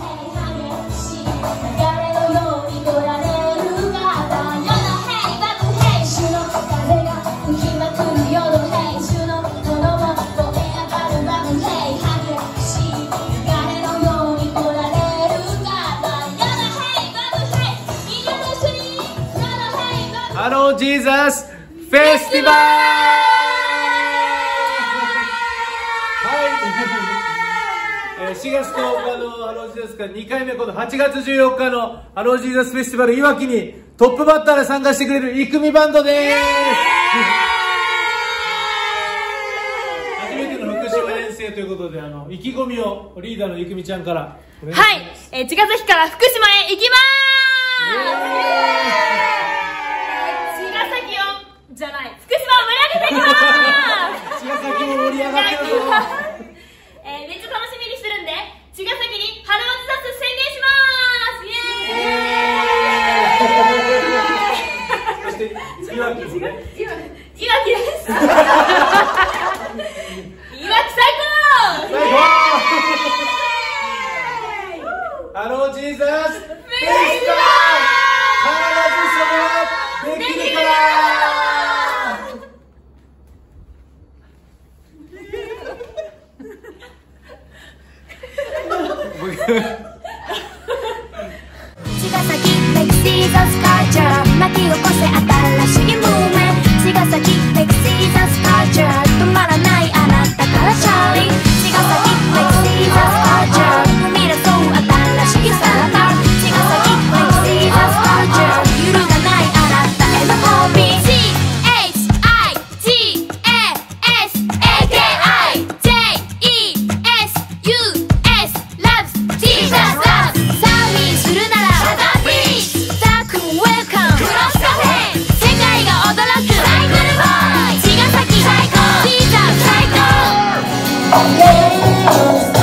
ハロージーザスフェスティバル。はい、4月10日のハロージーザスから2回目、この8月14日のハロージーザスフェスティバルいわきにトップバッターで参加してくれるイクミバンドでーす。初めての福島遠征ということで、意気込みをリーダーのイクミちゃんからお願いします。 はい、茅ヶ崎から福島へ行きまーす。茅ヶ崎をじゃない、福島を盛り上げていきまーす。 茅ヶ崎も盛り上がってるぞ。 めっちゃ楽しみにしてるんで、茅ヶ崎にハロージザス宣言しまーす。イエーイ。 そしていわきですね。 いわきです。いわき最高。 ハロージーザスフェスタ必ずそれはできるから茅ヶ崎 Makes Jesus Culture 巻き起こせ新しいムーブメント。茅ヶ崎 Makes Jesus Culture 止まらないあなたからシャーリン。茅ヶ崎 Makes Jesus Culture 踏み出そう新しいスタート。茅ヶ崎 Makes Jesus Culture 揺るがないあなたへのホービー。 Yeah.